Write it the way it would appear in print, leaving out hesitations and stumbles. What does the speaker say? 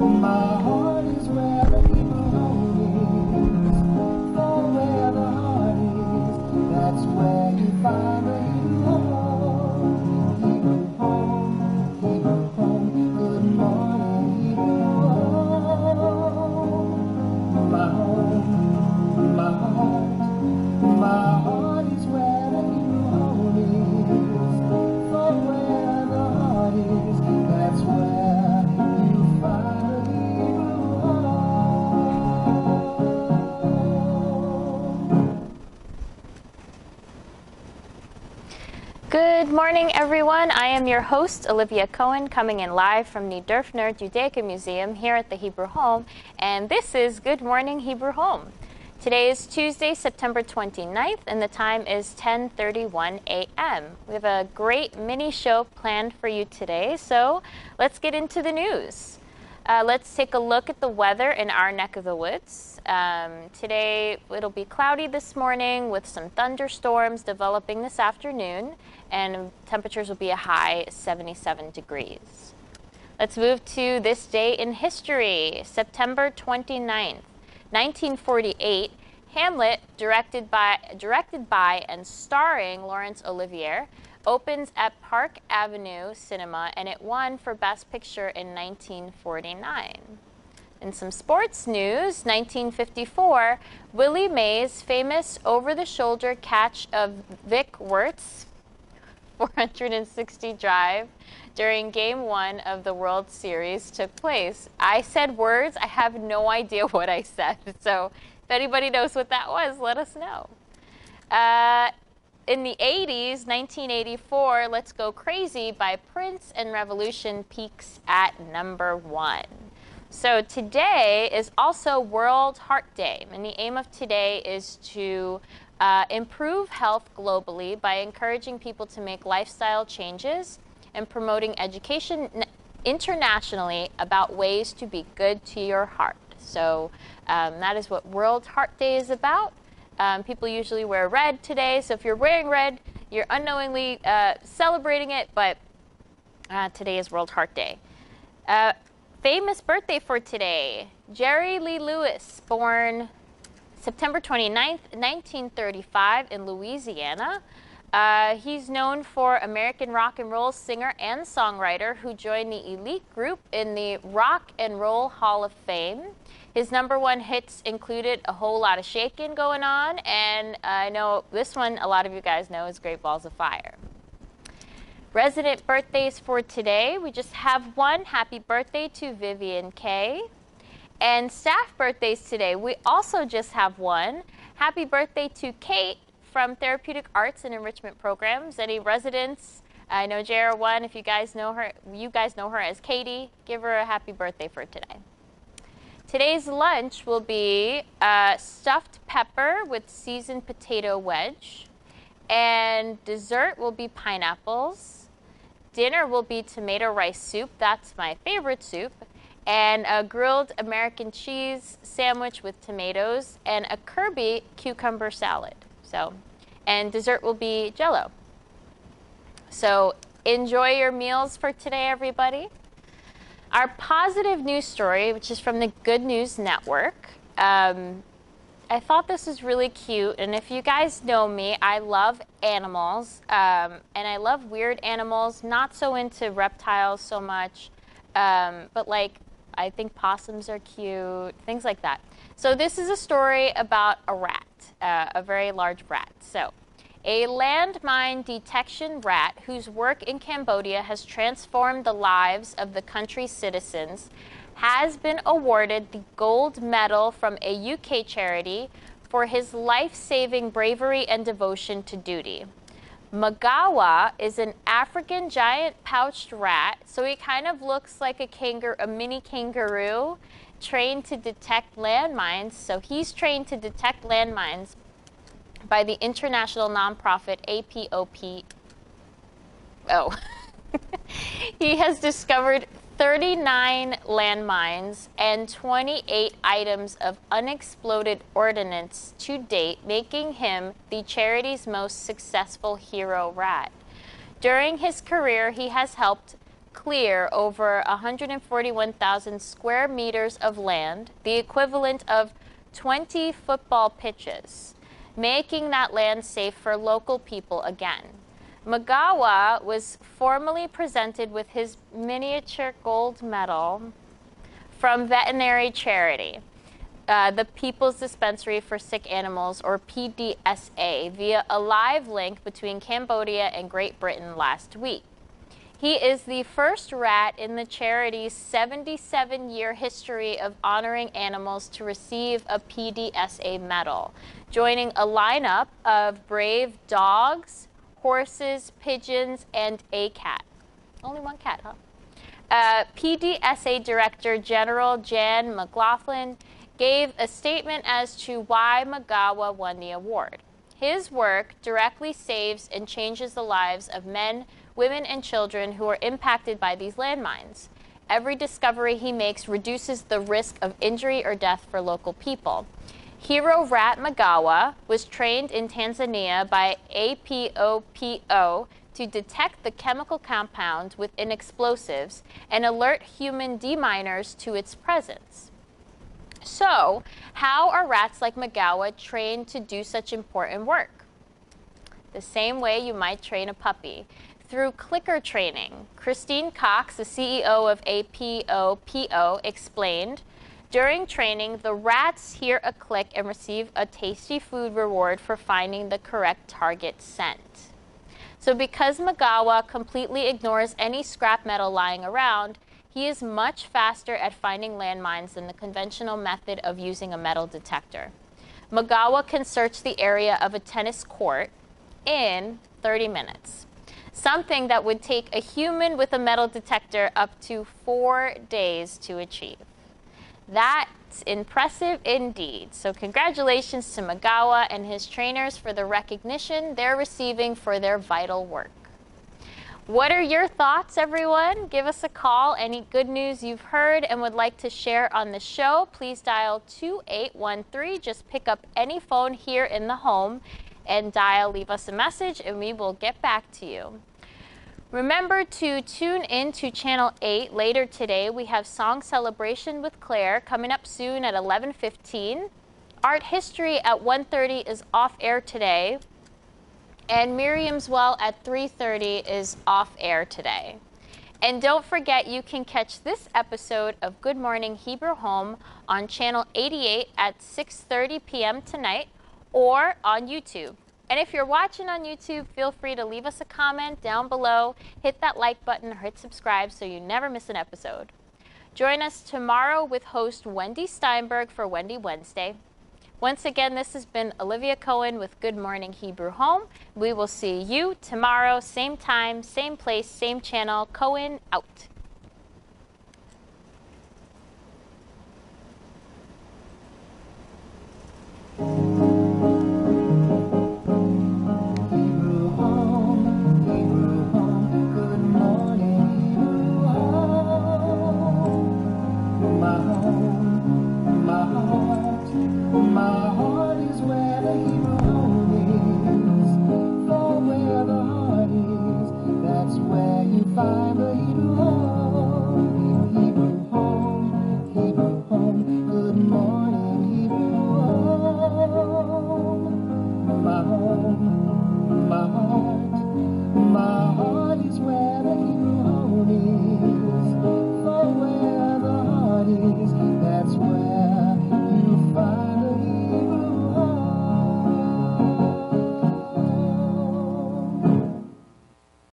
My heart is where the evil home is. For where the heart is, that's where you find the evil home. Evil home, evil home. Good morning, evil home. My home, my heart, my heart is where the evil home is. For where the heart is, that's where you find the evil home. Good morning, everyone. I am your host, Olivia Cohen, coming in live from the Dörfner Judaica Museum here at the Hebrew Home, and this is Good Morning Hebrew Home. Today is Tuesday, September 29th, and the time is 10:31 a.m. We have a great mini show planned for you today, so let's get into the news. Let's take a look at the weather in our neck of the woods. Today it'll be cloudy this morning with some thunderstorms developing this afternoon, and temperatures will be a high 77 degrees. Let's move to this day in history, September 29th. 1948, Hamlet, directed by and starring Laurence Olivier, opens at Park Avenue Cinema, and it won for Best Picture in 1949. In some sports news, 1954, Willie Mays' famous over-the-shoulder catch of Vic Wertz' 460 drive during Game 1 of the World Series took place. I said words. I have no idea what I said. So if anybody knows what that was, let us know. In the 80s, 1984, Let's Go Crazy by Prince and Revolution peaks at number 1. So today is also World Heart Day, and the aim of today is to improve health globally by encouraging people to make lifestyle changes and promoting education internationally about ways to be good to your heart. So that is what World Heart Day is about. People usually wear red today, so if you're wearing red, you're unknowingly celebrating it, but today is World Heart Day. Famous birthday for today, Jerry Lee Lewis, born September 29th, 1935 in Louisiana. He's known for American rock and roll singer and songwriter who joined the elite group in the Rock and Roll Hall of Fame. His #1 hits included A Whole Lot of Shakin' Going On, and I know this one a lot of you guys know is Great Balls of Fire. Resident birthdays for today, we just have one. Happy birthday to Vivian Kay. And staff birthdays today, we also just have one. Happy birthday to Kate from Therapeutic Arts and Enrichment Programs. Any residents? I know JR1, if you guys know her as Katie, give her a happy birthday for today. Today's lunch will be stuffed pepper with seasoned potato wedge. And dessert will be pineapples. Dinner will be tomato rice soup. That's my favorite soup. And a grilled American cheese sandwich with tomatoes and a Kirby cucumber salad. And dessert will be Jell-O. So enjoy your meals for today, everybody. Our positive news story, which is from the Good News Network. I thought this was really cute, and if you guys know me, I love animals, and I love weird animals, not so into reptiles so much, but like I think possums are cute, things like that. So this is a story about a rat, a very large rat. So a landmine detection rat whose work in Cambodia has transformed the lives of the country's citizens has been awarded the gold medal from a UK charity for his life-saving bravery and devotion to duty. Magawa is an African giant pouched rat, so he kind of looks like a mini kangaroo trained to detect landmines. So he's trained to detect landmines by the international nonprofit APOP. Oh. He has discovered 39 landmines and 28 items of unexploded ordnance to date, making him the charity's most successful hero rat. During his career, he has helped clear over 141,000 square meters of land, the equivalent of 20 football pitches, making that land safe for local people again. Magawa was formally presented with his miniature gold medal from veterinary charity, the People's Dispensary for Sick Animals, or PDSA, via a live link between Cambodia and Great Britain last week. He is the first rat in the charity's 77-year history of honoring animals to receive a PDSA medal, joining a lineup of brave dogs, horses, pigeons, and a cat. Only one cat, huh? PDSA Director General Jan McLaughlin gave a statement as to why Magawa won the award. His work directly saves and changes the lives of men, women, and children who are impacted by these landmines. Every discovery he makes reduces the risk of injury or death for local people. Hero Rat Magawa was trained in Tanzania by APOPO to detect the chemical compound within explosives and alert human deminers to its presence. So, how are rats like Magawa trained to do such important work? The same way you might train a puppy, through clicker training. Christine Cox, the CEO of APOPO, explained, during training, the rats hear a click and receive a tasty food reward for finding the correct target scent. So because Magawa completely ignores any scrap metal lying around, he is much faster at finding landmines than the conventional method of using a metal detector. Magawa can search the area of a tennis court in 30 minutes, something that would take a human with a metal detector up to 4 days to achieve. That's impressive indeed. So congratulations to Magawa and his trainers for the recognition they're receiving for their vital work. What are your thoughts, everyone? Give us a call. Any good news you've heard and would like to share on the show, please dial 2813. Just pick up any phone here in the home and leave us a message, and we will get back to you. Remember to tune in to Channel 8 later today. We have Song Celebration with Claire coming up soon at 11:15. Art History at 1:30 is off air today. And Miriam's Well at 3:30 is off air today. And don't forget, you can catch this episode of Good Morning Hebrew Home on Channel 88 at 6:30 p.m. tonight, or on YouTube. And if you're watching on YouTube, feel free to leave us a comment down below, hit that like button, or hit subscribe so you never miss an episode. Join us tomorrow with host Wendy Steinberg for Wendy Wednesday. Once again, this has been Olivia Cohen with Good Morning Hebrew Home. We will see you tomorrow, same time, same place, same channel. Cohen out. Find the Hebrew home, Hebrew home, Hebrew home. Good morning, Hebrew home. My home, my heart is where